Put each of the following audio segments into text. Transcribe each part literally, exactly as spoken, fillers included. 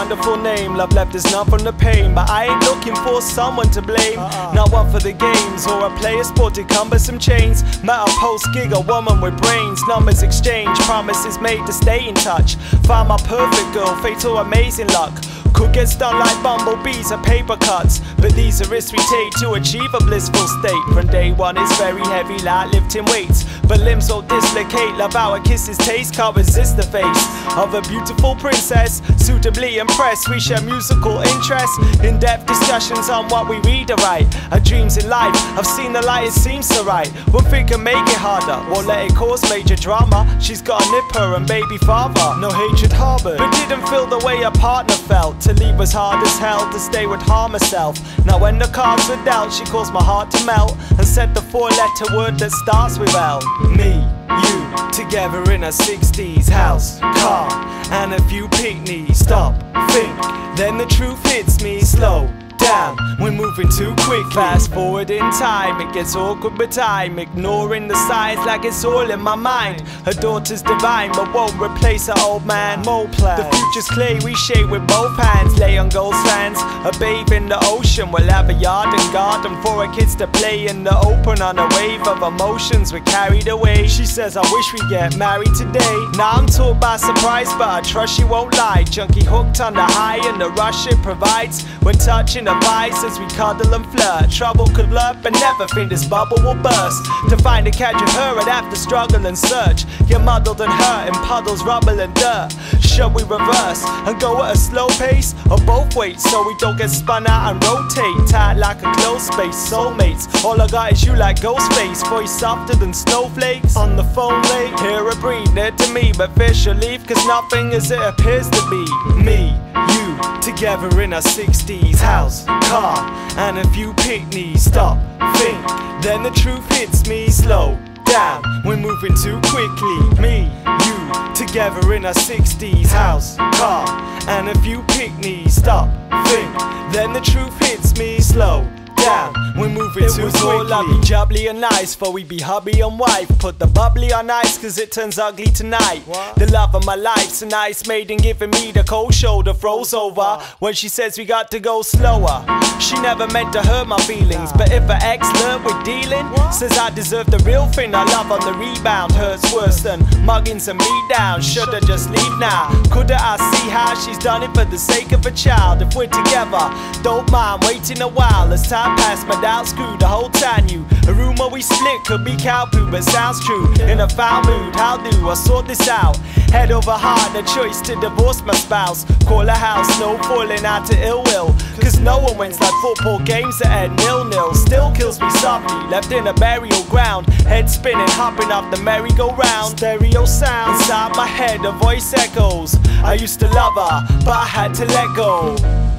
wonderful name. Love left us none from the pain, but I ain't looking for someone to blame. uh-uh. Not one for the games or a player sported cumbersome chains. Met a post-gig, a woman with brains. Numbers exchange, promises made to stay in touch. Found my perfect girl, fatal amazing luck. Could get stung like bumblebees or paper cuts, but these are risks we take to achieve a blissful state. From day one it's very heavy like lifting weights, but limbs will dislocate. Love our kisses taste, can't resist the face of a beautiful princess. Suitably impressed, we share musical interests, in-depth discussions on what we read or write. Our dreams in life, I've seen the light, it seems so right. One thing can make it harder, won't let it cause major drama. She's got a nipper and baby father, no hatred harbored, but didn't feel the way a partner felt. To leave was hard as hell, to stay would harm herself. Now when the cards were dealt, she caused my heart to melt and said the four-letter word that starts with L. Me, you, together in our sixties. House, car, and a few picnics. Stop, think, then the truth hits me. Slow down, we're moving too quick. Fast forward in time, it gets awkward with time. Ignoring the signs like it's all in my mind. Her daughter's divine, but won't replace her old man. Mole plan, the future's clay we shape with both hands. Lay on gold sands, a babe in the ocean. We'll have a yard and garden for our kids to play in the open. On a wave of emotions, we're carried away. She says I wish we get married today. Now I'm taught by surprise, but I trust she won't lie. Junkie hooked on the high and the rush it provides when touching the vibes as we cuddle and flirt. Trouble could lurk, but never think this bubble will burst. To find a catch of her, I'd have to struggle and search. Get muddled and hurt in puddles, rubble and dirt. Should we reverse and go at a slow pace, or both wait so we don't get spun out and rotate? Tight like a closed space, soulmates. All I got is you like Ghostface, voice softer than snowflakes. On the phone late, hear her breathe near to me, but fear she'll leave cause nothing as it appears to be. Me, you, together in our sixties. House, car, and a few picnics. Stop, think, then the truth hits me. Slow down, we're moving too quickly. Me, you, together in our sixties. House, car, and a few picnics. Stop, think, then the truth hits me. Slow down, we're moving it too was quickly. All lovely, jubbly and nice, for we be hubby and wife. Put the bubbly on ice cause it turns ugly tonight. What? The love of my life's an ice maiden giving me the cold shoulder. Froze over when she says we got to go slower. She never meant to hurt my feelings, but if her ex learned with dealing, what? Says I deserve the real thing. I love on the rebound hurts worse than muggings and me down. Shoulda just leave now. Coulda I see how she's done it for the sake of a child? If we're together, don't mind waiting a while. As time passed, my doubts grew, the whole town knew. A rumor we split could be cow poo, but sounds true. In a foul mood, how do I sort this out? Head over heart, a choice to divorce my spouse. Call a house, no falling out to ill will, cause no one wins like football games that end nil-nil. Still kills me softly, left in a burial ground. Head spinning, hopping off the merry-go-round. Stereo sound inside my head, a voice echoes. I used to love her, but I had to let go.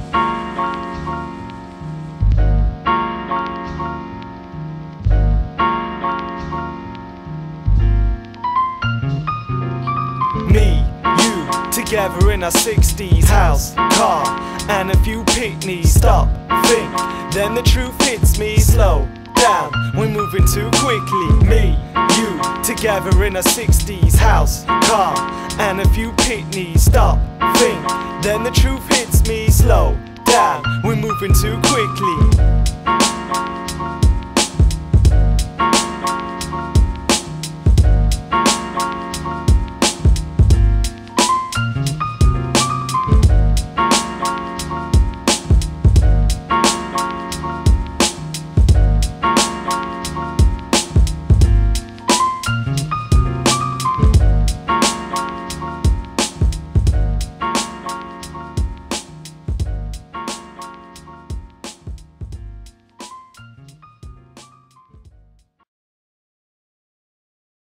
Me, you, together in our sixties. House, car, and a few picnics. Stop, think, then the truth hits me. Slow down, we're moving too quickly. Me, you, together in our sixties. House, car, and a few picnics. Stop, think, then the truth hits me. Slow down, we're moving too quickly.